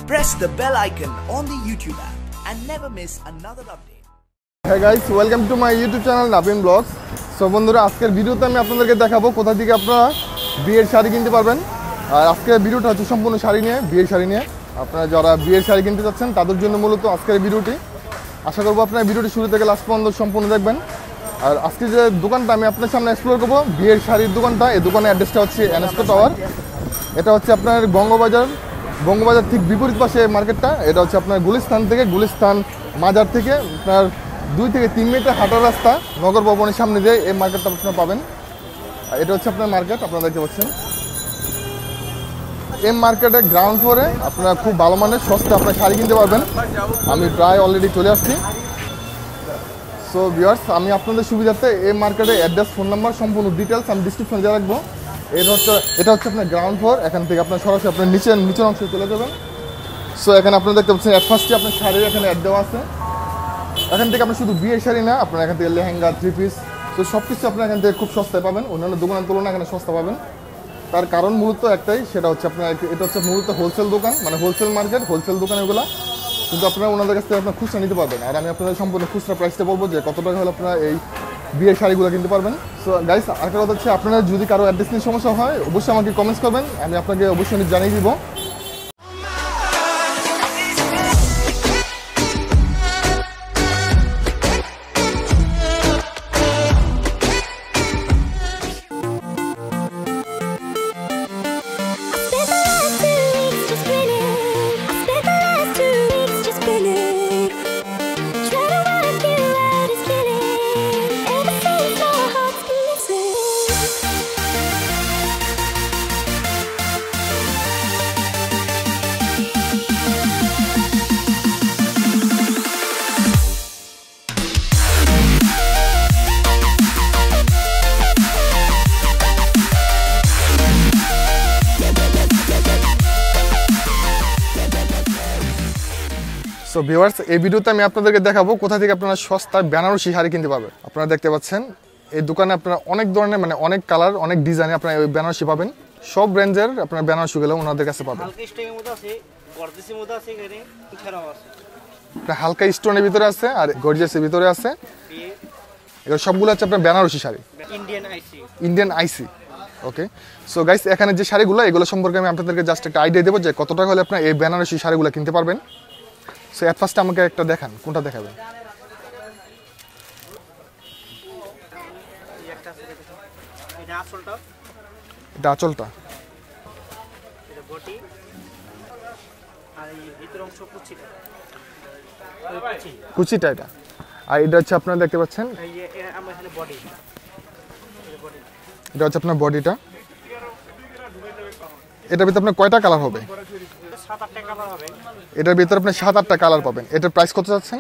Press the bell icon on the YouTube app and never miss another update. Hey guys, welcome to my YouTube channel Navin Vlogs. So বন্ধুরা আজকের ভিডিওতে আমি আপনাদেরকে দেখাবো কোথা থেকে আপনারা বিয়ের শাড়ি কিনতে পারবেন। আর আজকের ভিডিওটা হচ্ছে সম্পূর্ণ শাড়ি নিয়ে, বিয়ের শাড়ি নিয়ে। আপনারা যারা বিয়ের শাড়ি কিনতে যাচ্ছেন তাদের জন্য মূলত আজকের ভিডিওটি। আশা করব আপনারা ভিডিওটি শুরু থেকে লাস্ট পর্যন্ত সম্পূর্ণ দেখবেন। আর আজকে যে দোকানটা আমি আপনার সামনে এক্সপ্লোর করব, বিয়ের শাড়ির দোকানটা, এই দোকানের অ্যাড্রেসটা হচ্ছে এনএসকো টাওয়ার। এটা হচ্ছে আপনার বঙ্গবাজার ঠিক বিপরীত পাশে মার্কেটটা। এটা হচ্ছে আপনার গুলিস্তান মাজার থেকে আপনার 2 থেকে 3 মিনিটের হাঁটার রাস্তা, নগর ভবনের সামনে দিয়ে এই মার্কেটটা আপনারা পাবেন। এটা হচ্ছে আপনার মার্কেট, আপনারা দেখতে পাচ্ছেন। এই মার্কেটে গ্রাউন্ড ফ্লোরে আপনারা খুব ভালো মানের সস্তা আপনার শাড়ি কিনতে পারবেন। আমি প্রায় অলরেডি চলে আসছি। সো ভিউয়ার্স, আমি আপনাদের সুবিধার্থে এই মার্কেটের অ্যাড্রেস, ফোন নাম্বার, সম্পূর্ণ ডিটেলস আমি ডিসক্রিপশনে দিয়ে রাখবো। এটা হচ্ছে আপনার গ্রাউন্ড ফ্লোর। এখান থেকে আপনার সরাসরি আপনার নিচের অংশে চলে যাবেন। সো এখানে আপনারা দেখতে পাচ্ছেন অ্যাট ফার্স্টে আপনার শাড়ির এখানে অ্যাড দেওয়া আছে। এখান থেকে আপনি শুধু বিয়ের শাড়ি না, আপনার এখান থেকে লেহেঙ্গা, 3 পিস, তো সব কিছু আপনার এখান থেকে খুব সস্তায় পাবেন। অন্যান্য দোকানের তুলনায় এখানে সস্তা পাবেন। তার কারণ মূলত একটাই, সেটা হচ্ছে আপনার এটা হচ্ছে মূলত হোলসেল দোকান, মানে হোলসেল মার্কেট, হোলসেল দোকান এগুলো। কিন্তু আপনারা ওনাদের কাছ থেকে আপনার খুচরা নিতে পারবেন। আর আমি আপনাদের সম্পূর্ণ খুচরা প্রাইসটা বলবো যে কত টাকা হলে আপনারা এই বিয়ের শাড়িগুলো কিনতে পারবেন। সো গাইস, আরেকটা কথা হচ্ছে, আপনারা যদি কারো অ্যাড্রেস নিয়ে সমস্যা হয় অবশ্যই আমাকে কমেন্টস করবেন, আমি আপনাকে অবশ্যই জানিয়ে দিব। সো ভিউয়ার্স, এই ভিডিওতে আমি আপনাদেরকে দেখাবো কোথা থেকে আপনারা সস্তায় বেনারসি শাড়ি কিনতে পারবেন। আপনারা দেখতে পাচ্ছেন এই দোকানে আপনারা অনেক ধরনের, মানে অনেক কালার, অনেক ডিজাইনে আপনারা ওই বেনারসি পাবেন। সব রেঞ্জের আপনারা বেনারসিগুলো ওনাদের কাছে পাবেন। হালকা স্টোনের ভিতরে আছে আর গর্জিয়াসের ভিতরে আছে। এগুলো সবগুলো হচ্ছে আপনার বেনারসি শাড়ি, ইন্ডিয়ান আইসি। ওকে, সো গাইস, এখানে যে শাড়িগুলো এগুলো সম্পর্কে আমি আপনাদেরকে জাস্ট একটা আইডিয়া দেবো যে কত টাকা হলে আপনারা এই বেনারসি শাড়িগুলো কিনতে পারবেন। সো এট ফার্স্ট আমাকে একটা দেখান, কোনটা দেখাবেন? এটা আঁচলটা, কুচিটা এটা। আর এটা হচ্ছে আপনারা দেখতে পাচ্ছেন, এটা হচ্ছে আপনার বডিটা। এটার ভিতরে আপনার কয়টা কালার হবে? এটার ভিতরে আপনি 7-8টা কালার পাবেন। এটার প্রাইস কত যাচ্ছেন?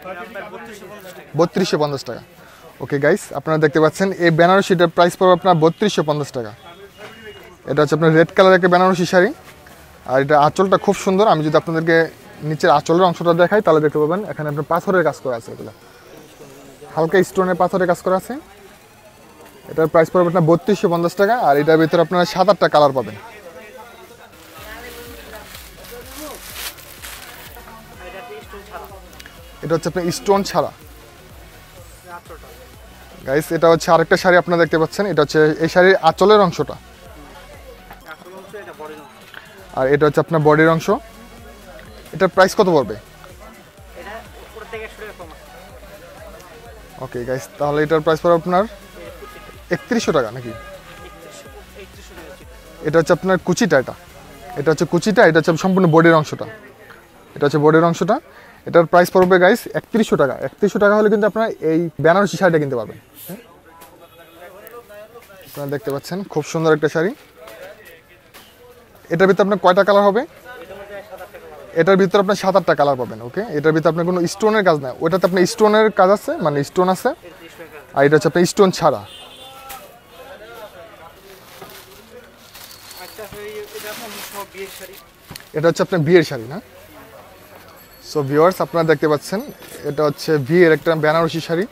3250 টাকা। ওকে গাইস, আপনারা দেখতে পাচ্ছেন এই বেনারসিটার প্রাইস পড়বে আপনার 3250 টাকা। এটা হচ্ছে আপনার রেড কালার একটা বেনারসি শাড়ি। আর এটা আঁচলটা খুব সুন্দর। আমি যদি আপনাদেরকে নিচের আঁচলের অংশটা দেখাই তাহলে দেখতে পাবেন এখানে আপনার পাথরের কাজ করা আছে, এগুলো হালকা স্টোনের পাথরের কাজ করা আছে। এটার প্রাইস পড়বে আপনার 3250 টাকা। আর এটার ভিতরে আপনারা 7-8টা কালার পাবেন। এটা হচ্ছে আপনার স্টোন ছাড়া গাইস। এটা হচ্ছে আরেকটা শাড়ি আপনারা দেখতে পাচ্ছেন। এটা হচ্ছে এই শাড়ির আঁচলের অংশটা, আর এটা হচ্ছে আপনার বডির অংশ। এটার প্রাইস কত পড়বে? ওকে গাইস, তাহলে এটার প্রাইস পড়বে আপনার 3100 টাকা নাকি? এটা হচ্ছে আপনার কুচিটা, এটা হচ্ছে কুচিটা, এটা হচ্ছে সম্পূর্ণ বডির অংশটা। এটা হচ্ছে বডির অংশটা। এটার প্রাইস পড়বে গাইস 3100 টাকা। 3100 টাকা হলে কিন্তু আপনারা এই বেনারসি শাড়িটা কিনতে পারবেন। আপনারা দেখতে পাচ্ছেন খুব সুন্দর একটা শাড়ি। এটার ভিতরে আপনার কয়টা কালার হবে? এটার ভিতরে আপনার 7-8টা কালার পাবেন। ওকে, এটার ভিতরে আপনার কোনো স্টোনের কাজ নাই, ওটাতে আপনার স্টোনের কাজ আছে, মানে স্টোন আছে। আর এটা হচ্ছে আপনার স্টোন ছাড়া। এটা হচ্ছে আপনার বিয়ের শাড়ি না? সো ভিউয়ার্স, আপনারা দেখতে পাচ্ছেন এটা হচ্ছে বিয়ের একটা বেনারসি শাড়ি।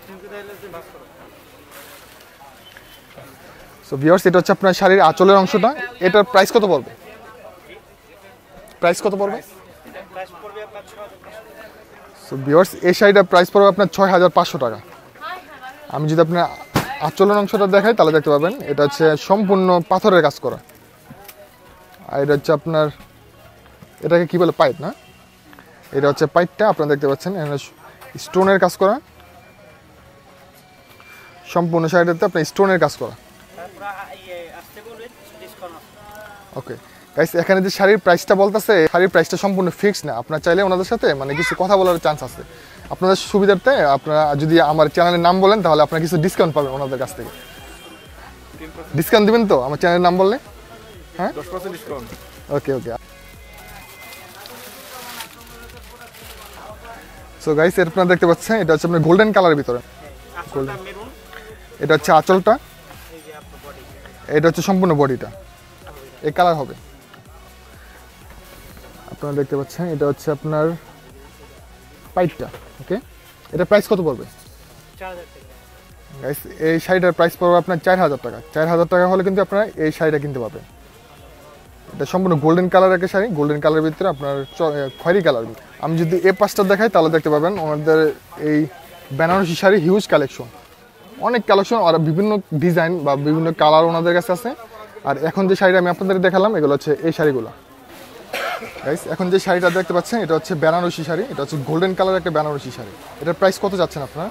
সো ভিউয়ার্স, এটা হচ্ছে আপনার শাড়ির আঁচলের অংশটা। এটার প্রাইস কত পড়বে? প্রাইস কত পড়বে? সো ভিউয়ার্স এই শাড়িটার প্রাইস পড়বে আপনার 6500 টাকা। আমি যদি আপনার আঁচলের অংশটা দেখাই তাহলে দেখতে পাবেন এটা হচ্ছে সম্পূর্ণ পাথরের কাজ করা। আর এটা হচ্ছে আপনার এটাকে কি বলে পাইপ না, এটা হচ্ছে পাইপটা আপনারা দেখতে পাচ্ছেন স্টোনের কাজ করা, সম্পূর্ণ শাড়িটাতে আপনার স্টোনের কাজ করা। ওকে গাইস, এখানে যে শাড়ির প্রাইসটা বলতেছে শাড়ির প্রাইসটা সম্পূর্ণ ফিক্স না, আপনারা চাইলে ওনাদের সাথে মানে কিছু কথা বলার চান্স আছে। আপনাদের সুবিধার্থে আপনারা যদি আমার চ্যানেলের নাম বলেন তাহলে আপনারা কিছু ডিসকাউন্ট পাবেন ওনাদের কাছ থেকে। ডিসকাউন্ট দিবেন তো আমার চ্যানেলের নাম বললে? হ্যাঁ 10% discount. Okay okay. So guys আপনারা দেখতে পাচ্ছেন এটা হচ্ছে আপনার গোল্ডেন কালারের ভিতরে, এটা হচ্ছে আঁচলটা, এটা হচ্ছে সম্পূর্ণ বডিটা এই কালার হবে। আপনারা দেখতে পাচ্ছেন এটা হচ্ছে আপনার পাইপটা। ওকে, এটা প্রাইস কত পড়বে? গাইস এই শাড়িটার প্রাইস পড়বে আপনার 4000 টাকা। 4000 টাকা হলে কিন্তু আপনারা এই শাড়িটা কিনতে পারবেন। এটা সম্পূর্ণ গোল্ডেন কালার একটা শাড়ি, গোল্ডেন কালারের ভিতরে আপনার খয়েরি কালার। আমি যদি এই পাঁচটা দেখাই তাহলে দেখতে পাবেন ওনাদের এই বেনারসি শাড়ি হিউজ কালেকশন, অনেক কালেকশন আর বিভিন্ন ডিজাইন বা বিভিন্ন কালার ওনাদের কাছে আছে। আর এখন যে শাড়িটা আমি আপনাদের দেখালাম এগুলো হচ্ছে এই শাড়িগুলো। গাইস এখন যে শাড়িটা দেখতে পাচ্ছেন এটা হচ্ছে বেনারসি শাড়ি, এটা হচ্ছে গোল্ডেন কালার একটা বেনারসি শাড়ি। এটার প্রাইস কত যাচ্ছেন আপনারা?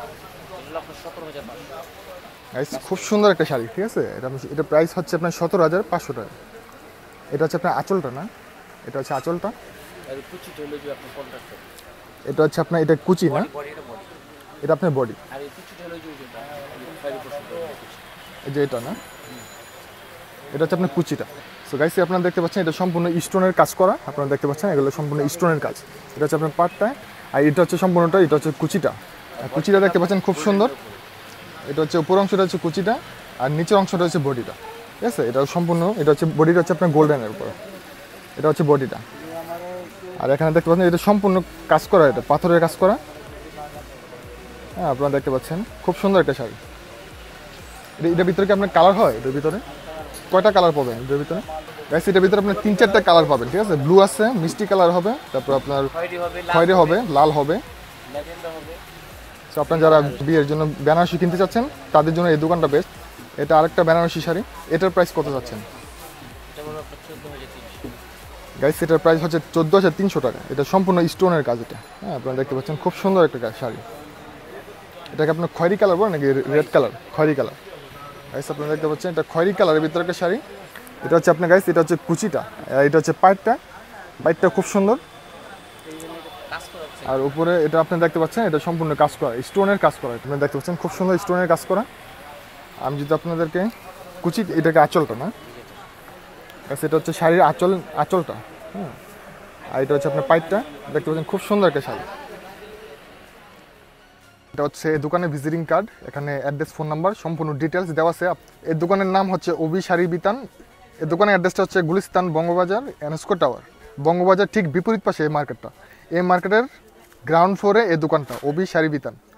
গাইস খুব সুন্দর একটা শাড়ি, ঠিক আছে। এটা প্রাইস হচ্ছে আপনার 17500 টাকা। এটা হচ্ছে আপনার আঁচলটা না, এটা হচ্ছে আঁচলটা, এটা হচ্ছে আপনার এটা কুচি না, এটা আপনার বডি, এই যে এটা না, এটা হচ্ছে আপনার কুচিটা। সো গাইস আপনারা দেখতে পাচ্ছেন এটা সম্পূর্ণ স্টোনের কাজ করা, আপনারা দেখতে পাচ্ছেন এগুলো সম্পূর্ণ স্টোনের কাজ। এটা হচ্ছে আপনার পাটটা, আর এটা হচ্ছে সম্পূর্ণটা, এটা হচ্ছে কুচিটা। আর কুচিটা দেখতে পাচ্ছেন খুব সুন্দর, এটা হচ্ছে উপর অংশটা হচ্ছে কুচিটা আর নিচের অংশটা হচ্ছে বডিটা, ঠিক আছে। এটা সম্পূর্ণ এটা হচ্ছে বডিটা হচ্ছে আপনার গোল্ডেনের উপরে, এটা হচ্ছে বডিটা। আর এখানে দেখতে পাচ্ছেন এটা সম্পূর্ণ কাজ করা, এটা পাথরের কাজ করা। হ্যাঁ আপনারা দেখতে পাচ্ছেন খুব সুন্দর একটা শাড়ি। এটার ভিতরে কি আপনার কালার হয়? এটার ভিতরে কয়টা কালার পাবেন এটার ভিতরে? গাইস এটার ভিতরে আপনার 3-4টা কালার পাবেন, ঠিক আছে। ব্লু আছে, মিষ্টি কালার হবে, তারপর আপনার খয়েরি হবে, লাল হবে। সো আপনারা যারা বিয়ের জন্য বেনারসি কিনতে চাচ্ছেন তাদের জন্য এই দোকানটা বেস্ট। এটা আরেকটা বেনারসি শাড়ি, এটার প্রাইস কত যাচ্ছেন? গাইস এটার প্রাইস হচ্ছে 14300 টাকা। এটা সম্পূর্ণ স্টোনের কাজ এটা। হ্যাঁ আপনারা দেখতে পাচ্ছেন খুব সুন্দর একটা শাড়ি। এটাকে আপনার খয়েরি কালার বলেন নাকি রেড কালার? খয়েরি কালার। গাইস আপনারা দেখতে পাচ্ছেন এটা খয়েরি কালারের ভিতরে একটা শাড়ি। এটা হচ্ছে আপনার গাইস এটা হচ্ছে কুচিটা, এটা হচ্ছে পাইপটা, পাইপটা খুব সুন্দর। আর উপরে এটা আপনি দেখতে পাচ্ছেন এটা সম্পূর্ণ কাজ করা, স্টোনের কাজ করা। আপনি দেখতে পাচ্ছেন খুব সুন্দর স্টোনের কাজ করা। আমি যদি আপনাদেরকে কুচি, এটাকে আঁচলটা না, এটা হচ্ছে শাড়ির আঁচলটা। হ্যাঁ আর এটা হচ্ছে আপনার পাইপটা, দেখতে পাচ্ছেন খুব সুন্দর একটা শাড়ি। এটা হচ্ছে দোকানের ভিজিটিং কার্ড, এখানে অ্যাড্রেস, ফোন নাম্বার সম্পূর্ণ ডিটেলস দেওয়া আছে। এই দোকানের নাম হচ্ছে ওবি শাড়ি বিতান। এই দোকানের অ্যাড্রেসটা হচ্ছে গুলিস্তান বঙ্গবাজার এনস্কো টাওয়ার, বঙ্গবাজার ঠিক বিপরীত পাশে এই মার্কেটটা। এই মার্কেটের গ্রাউন্ড ফ্লোরে এই দোকানটা ওবি শাড়ি বিতান।